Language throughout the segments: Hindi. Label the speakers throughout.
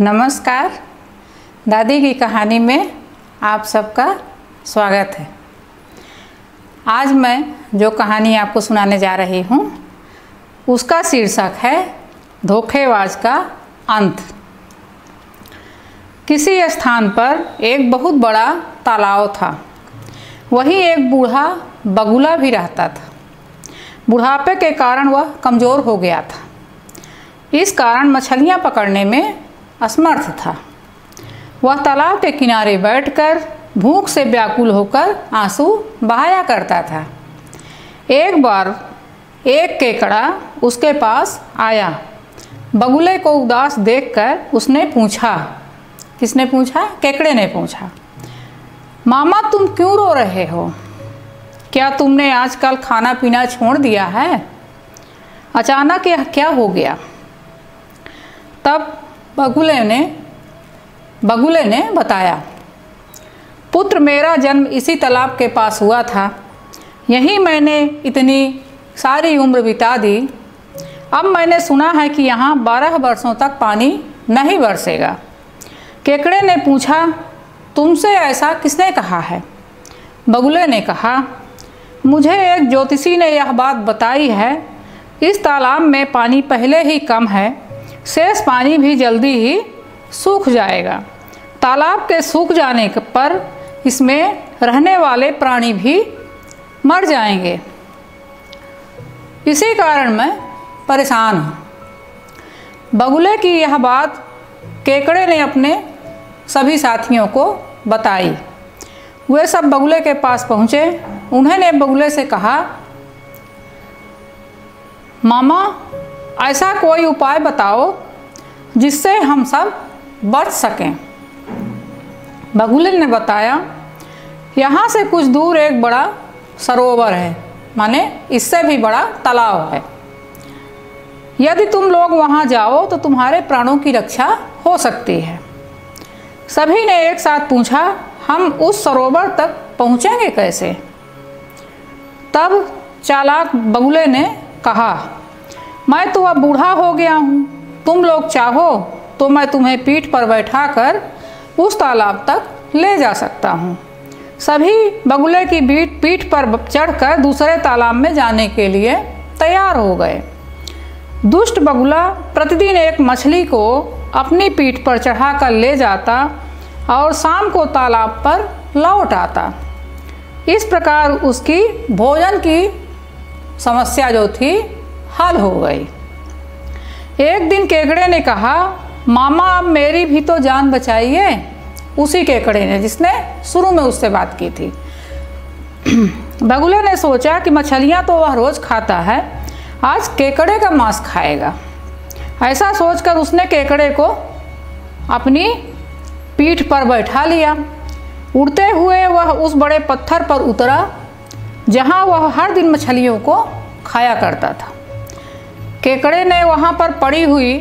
Speaker 1: नमस्कार। दादी की कहानी में आप सबका स्वागत है। आज मैं जो कहानी आपको सुनाने जा रही हूँ उसका शीर्षक है धोखेबाज का अंत। किसी स्थान पर एक बहुत बड़ा तालाब था। वहीं एक बूढ़ा बगुला भी रहता था। बुढ़ापे के कारण वह कमज़ोर हो गया था। इस कारण मछलियाँ पकड़ने में असमर्थ था। वह तालाब के किनारे बैठकर भूख से व्याकुल होकर आंसू बहाया करता था। एक बार एक केकड़ा उसके पास आया। बगुले को उदास देखकर उसने पूछा, किसने पूछा? केकड़े ने पूछा, मामा तुम क्यों रो रहे हो? क्या तुमने आजकल खाना पीना छोड़ दिया है? अचानक यह क्या हो गया? तब बगुले ने बताया, पुत्र मेरा जन्म इसी तालाब के पास हुआ था। यहीं मैंने इतनी सारी उम्र बिता दी। अब मैंने सुना है कि यहाँ 12 वर्षों तक पानी नहीं बरसेगा। केकड़े ने पूछा, तुमसे ऐसा किसने कहा है? बगुले ने कहा, मुझे एक ज्योतिषी ने यह बात बताई है। इस तालाब में पानी पहले ही कम है, शेष पानी भी जल्दी ही सूख जाएगा। तालाब के सूख जाने पर इसमें रहने वाले प्राणी भी मर जाएंगे। इसी कारण मैं परेशान हूँ। बगुले की यह बात केकड़े ने अपने सभी साथियों को बताई। वे सब बगुले के पास पहुँचे। उन्होंने बगुले से कहा, मामा ऐसा कोई उपाय बताओ जिससे हम सब बच सकें। बगुले ने बताया, यहाँ से कुछ दूर एक बड़ा सरोवर है, माने इससे भी बड़ा तालाब है। यदि तुम लोग वहाँ जाओ तो तुम्हारे प्राणों की रक्षा हो सकती है। सभी ने एक साथ पूछा, हम उस सरोवर तक पहुँचेंगे कैसे? तब चालाक बगुले ने कहा, मैं तो अब बूढ़ा हो गया हूँ। तुम लोग चाहो तो मैं तुम्हें पीठ पर बैठाकर उस तालाब तक ले जा सकता हूँ। सभी बगुले की पीठ पर चढ़कर दूसरे तालाब में जाने के लिए तैयार हो गए। दुष्ट बगुला प्रतिदिन एक मछली को अपनी पीठ पर चढ़ाकर ले जाता और शाम को तालाब पर लौट आता। इस प्रकार उसकी भोजन की समस्या जो थी हल हो गई। एक दिन केकड़े ने कहा, मामा अब मेरी भी तो जान बचाइए। उसी केकड़े ने जिसने शुरू में उससे बात की थी। बगुले ने सोचा कि मछलियाँ तो वह रोज़ खाता है, आज केकड़े का मांस खाएगा। ऐसा सोचकर उसने केकड़े को अपनी पीठ पर बैठा लिया। उड़ते हुए वह उस बड़े पत्थर पर उतरा जहाँ वह हर दिन मछलियों को खाया करता था। केकड़े ने वहाँ पर पड़ी हुई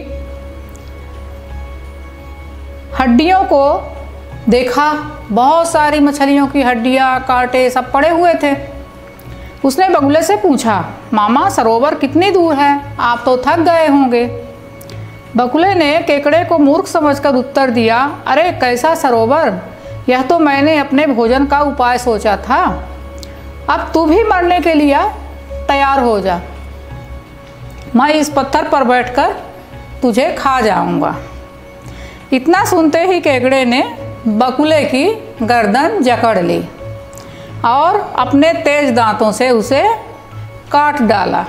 Speaker 1: हड्डियों को देखा। बहुत सारी मछलियों की हड्डियाँ, कांटे सब पड़े हुए थे। उसने बगुले से पूछा, मामा सरोवर कितनी दूर है? आप तो थक गए होंगे। बगुले ने केकड़े को मूर्ख समझकर उत्तर दिया, अरे कैसा सरोवर, यह तो मैंने अपने भोजन का उपाय सोचा था। अब तू भी मरने के लिए तैयार हो जा। मैं इस पत्थर पर बैठकर तुझे खा जाऊंगा। इतना सुनते ही केकड़े ने बगुले की गर्दन जकड़ ली और अपने तेज दांतों से उसे काट डाला।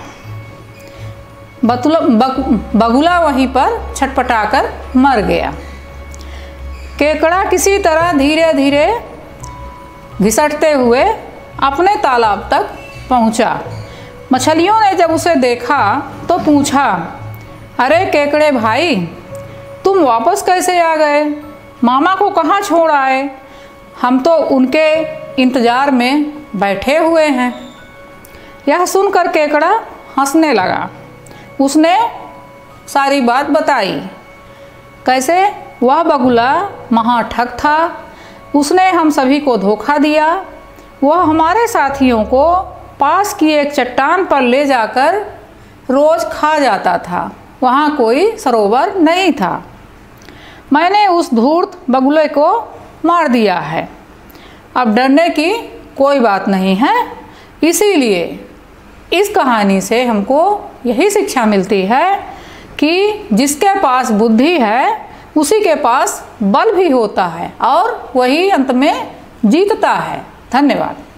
Speaker 1: बगुला वहीं पर छटपटाकर मर गया। केकड़ा किसी तरह धीरे धीरे घिसटते हुए अपने तालाब तक पहुंचा। मछलियों ने जब उसे देखा तो पूछा, अरे केकड़े भाई, तुम वापस कैसे आ गए? मामा को कहाँ छोड़ आए? हम तो उनके इंतज़ार में बैठे हुए हैं। यह सुनकर केकड़ा हंसने लगा। उसने सारी बात बताई, कैसे वह बगुला महाठग था। उसने हम सभी को धोखा दिया। वह हमारे साथियों को पास की एक चट्टान पर ले जाकर रोज़ खा जाता था। वहाँ कोई सरोवर नहीं था। मैंने उस धूर्त बगुले को मार दिया है। अब डरने की कोई बात नहीं है। इसीलिए इस कहानी से हमको यही शिक्षा मिलती है कि जिसके पास बुद्धि है उसी के पास बल भी होता है और वही अंत में जीतता है। धन्यवाद।